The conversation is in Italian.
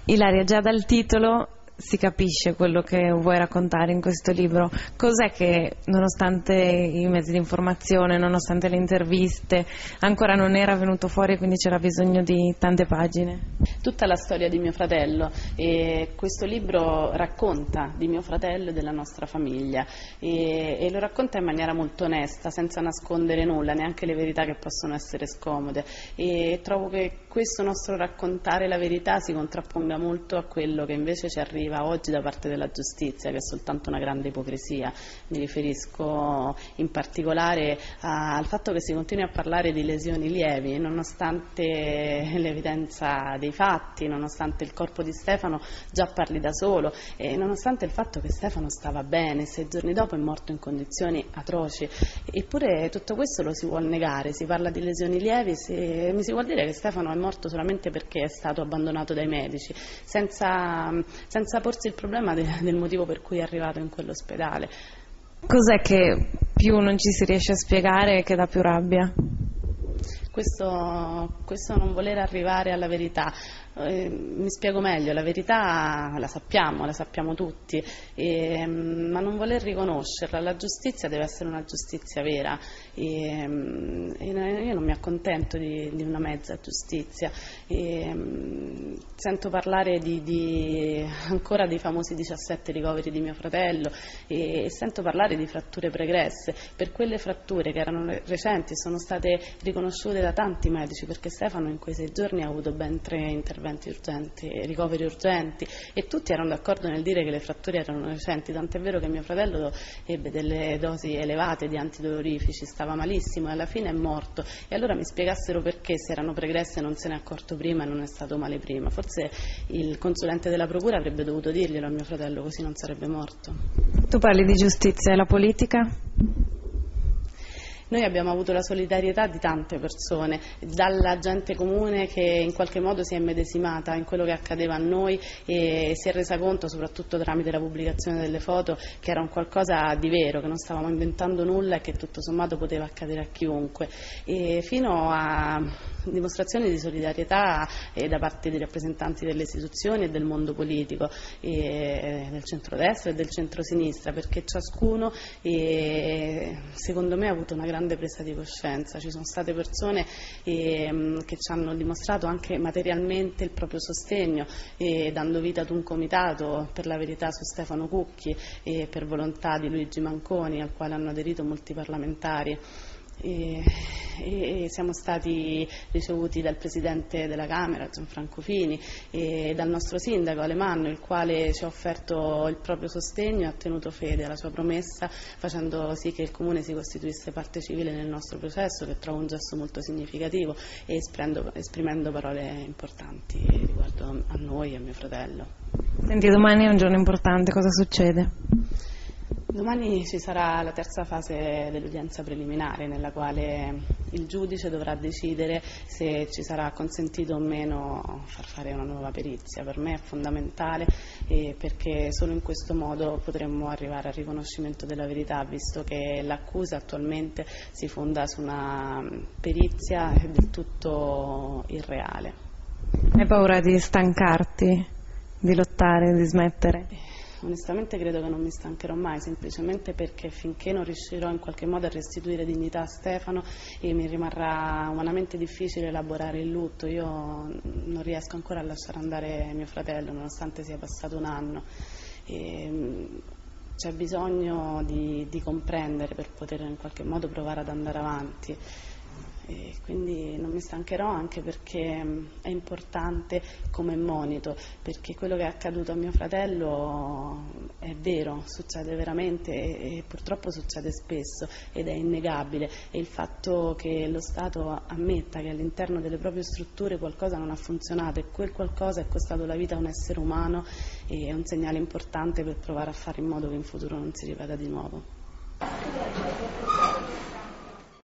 Ilaria, già dal titolo si capisce quello che vuoi raccontare in questo libro. Cos'è che, nonostante i mezzi di informazione, nonostante le interviste, ancora non era venuto fuori e quindi c'era bisogno di tante pagine? Tutta la storia di mio fratello, e questo libro racconta di mio fratello e della nostra famiglia e lo racconta in maniera molto onesta, senza nascondere nulla, neanche le verità che possono essere scomode, e trovo che questo nostro raccontare la verità si contrapponga molto a quello che invece ci arriva oggi da parte della giustizia, che è soltanto una grande ipocrisia. Mi riferisco in particolare al fatto che si continui a parlare di lesioni lievi nonostante l'evidenza dei fatti, nonostante il corpo di Stefano già parli da solo e nonostante il fatto che Stefano stava bene, 6 giorni dopo è morto in condizioni atroci. Eppure tutto questo lo si vuol negare, si parla di lesioni lievi, mi si vuol dire che Stefano è morto solamente perché è stato abbandonato dai medici, senza porsi il problema del motivo per cui è arrivato in quell'ospedale. Cos'è che più non ci si riesce a spiegare e che dà più rabbia? Questo non voler arrivare alla verità. Mi spiego meglio, la verità la sappiamo tutti, ma non voler riconoscerla. La giustizia deve essere una giustizia vera e io non mi accontento di una mezza giustizia. Sento parlare ancora dei famosi 17 ricoveri di mio fratello e sento parlare di fratture pregresse. Per quelle fratture che erano recenti sono state riconosciute da tanti medici, perché Stefano in quei 6 giorni ha avuto ben 3 interventi urgenti, ricoveri urgenti, e tutti erano d'accordo nel dire che le fratture erano recenti, tant'è vero che mio fratello ebbe delle dosi elevate di antidolorifici, stava malissimo e alla fine è morto. E allora mi spiegassero perché, se erano pregresse, non se ne è accorto prima e non è stato male prima. Forse il consulente della procura avrebbe dovuto dirglielo a mio fratello, così non sarebbe morto. Tu parli di giustizia e la politica? Noi abbiamo avuto la solidarietà di tante persone, dalla gente comune che in qualche modo si è immedesimata in quello che accadeva a noi e si è resa conto, soprattutto tramite la pubblicazione delle foto, che era un qualcosa di vero, che non stavamo inventando nulla e che tutto sommato poteva accadere a chiunque, e fino a dimostrazioni di solidarietà da parte dei rappresentanti delle istituzioni e del mondo politico, del centrodestra e del centrosinistra, perché ciascuno secondo me ha avuto una grande presa di coscienza. Ci sono state persone che ci hanno dimostrato anche materialmente il proprio sostegno, dando vita ad un comitato per la verità su Stefano Cucchi, per volontà di Luigi Manconi, al quale hanno aderito molti parlamentari. E siamo stati ricevuti dal Presidente della Camera, Gianfranco Fini, e dal nostro Sindaco Alemanno, il quale ci ha offerto il proprio sostegno e ha tenuto fede alla sua promessa, facendo sì che il Comune si costituisse parte civile nel nostro processo, che trovo un gesto molto significativo, e esprimendo parole importanti riguardo a noi e a mio fratello. Senti, domani è un giorno importante, cosa succede? Domani ci sarà la terza fase dell'udienza preliminare, nella quale il giudice dovrà decidere se ci sarà consentito o meno far fare una nuova perizia. Per me è fondamentale, perché solo in questo modo potremmo arrivare al riconoscimento della verità, visto che l'accusa attualmente si fonda su una perizia del tutto irreale. Hai paura di stancarti, di lottare, di smettere? Onestamente credo che non mi stancherò mai, semplicemente perché finché non riuscirò in qualche modo a restituire dignità a Stefano mi rimarrà umanamente difficile elaborare il lutto. Io non riesco ancora a lasciare andare mio fratello, nonostante sia passato un anno. C'è bisogno di comprendere per poter in qualche modo provare ad andare avanti. E quindi non mi stancherò, anche perché è importante come monito, perché quello che è accaduto a mio fratello è vero, succede veramente e purtroppo succede spesso ed è innegabile, e il fatto che lo Stato ammetta che all'interno delle proprie strutture qualcosa non ha funzionato e quel qualcosa è costato la vita a un essere umano è un segnale importante per provare a fare in modo che in futuro non si ripeta di nuovo.